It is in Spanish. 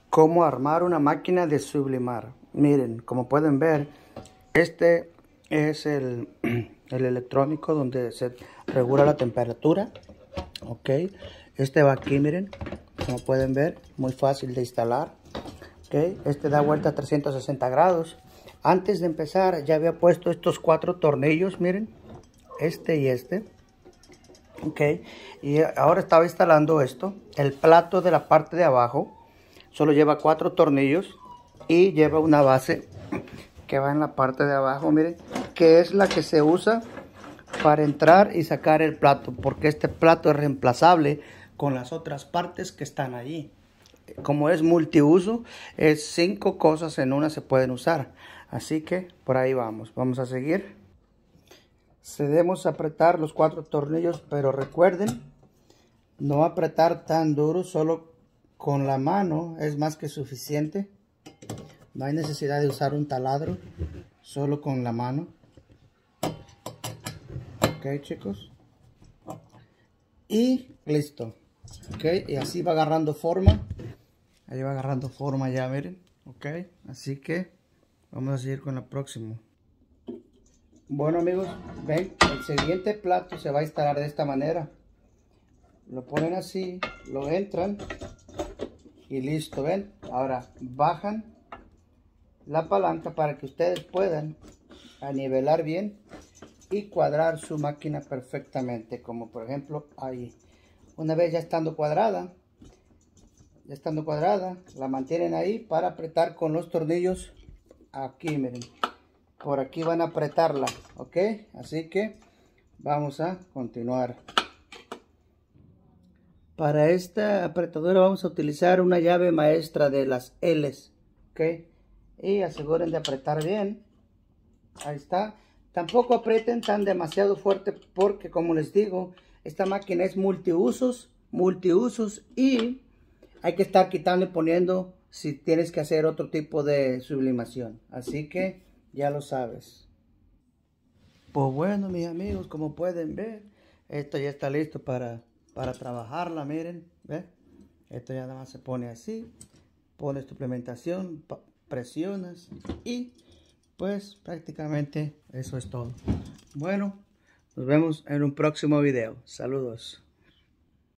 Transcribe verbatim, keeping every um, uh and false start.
Cómo armar una máquina de sublimar. Miren, como pueden ver, este es el, el electrónico donde se regula la temperatura. Ok, este va aquí, miren, como pueden ver, muy fácil de instalar. Ok, este da vuelta a trescientos sesenta grados. Antes de empezar ya había puesto estos cuatro tornillos, miren, este y este. Ok, y ahora estaba instalando esto. El plato de la parte de abajo solo lleva cuatro tornillos y lleva una base que va en la parte de abajo, miren, que es la que se usa para entrar y sacar el plato, porque este plato es reemplazable con las otras partes que están allí. Como es multiuso, es cinco cosas en una se pueden usar, así que por ahí vamos, vamos a seguir. Cedemos a apretar los cuatro tornillos, pero recuerden no apretar tan duro, solo con la mano es más que suficiente. No hay necesidad de usar un taladro, solo con la mano. Ok, chicos, y listo. Ok, y así va agarrando forma. Ahí va agarrando forma ya, miren. Ok, así que vamos a seguir con la próxima. Bueno, amigos, ven, el siguiente plato se va a instalar de esta manera. Lo ponen así, lo entran y listo, ven. Ahora bajan la palanca para que ustedes puedan anivelar bien y cuadrar su máquina perfectamente, como por ejemplo ahí. Una vez ya estando cuadrada, ya estando cuadrada, la mantienen ahí para apretar con los tornillos aquí, miren. Por aquí van a apretarla, ok, así que vamos a continuar. Para esta apretadora vamos a utilizar una llave maestra de las L's, ok, y aseguren de apretar bien. Ahí está. Tampoco aprieten tan demasiado fuerte porque, como les digo, esta máquina es multiusos, multiusos y hay que estar quitando y poniendo si tienes que hacer otro tipo de sublimación. Así que ya lo sabes. Pues bueno, mis amigos, como pueden ver, esto ya está listo para, para trabajarla. Miren, ¿ve? Esto ya nada más se pone así, pones tu implementación, presionas y pues prácticamente eso es todo. Bueno, nos vemos en un próximo video. Saludos.